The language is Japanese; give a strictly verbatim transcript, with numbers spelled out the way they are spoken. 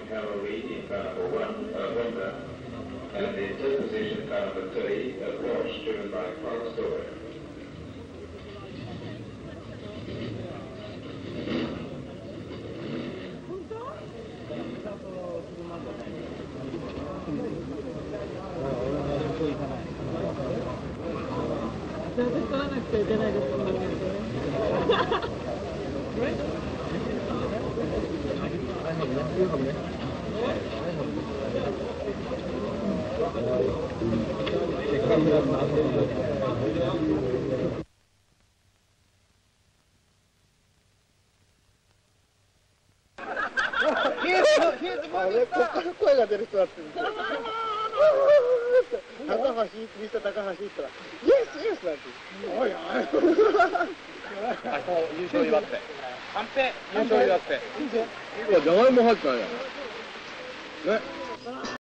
cavalry in car number one, uh, Wonder, and in third position car number thirty, uh, Porsche, driven by Clark Stover. あれ、ここから声が出る人だってんですよ。高橋、ミスター高橋って言ったら、イエスイエスなんて。おいおい。優勝祝って。カンペ。優勝祝って。いや、じゃがいも入ってないやん。ね。